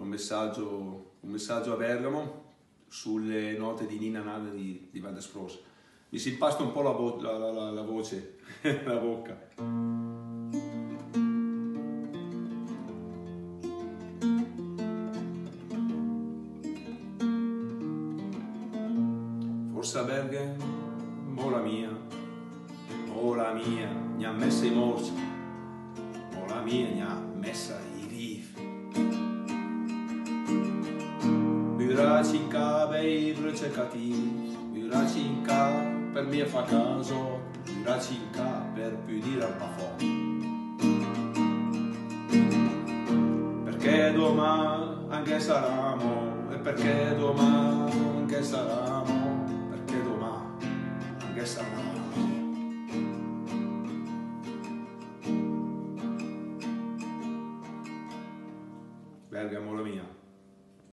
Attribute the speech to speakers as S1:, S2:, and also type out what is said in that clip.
S1: un messaggio a Bergamo sulle note di Ninna Nanna di Van der Spross. Mi si impasta un po' la voce, la bocca. Forse a Bergamo la mia, mi ha messa i morsi, la mia mi ha messa i riff. Buracinca bei rececativi, buracinca per mia fa caso, buracinca per pudire al pafò. Perché domani anche saremo, e perché domani anche saremo, perché domani anche saremo. Bergamo la mia.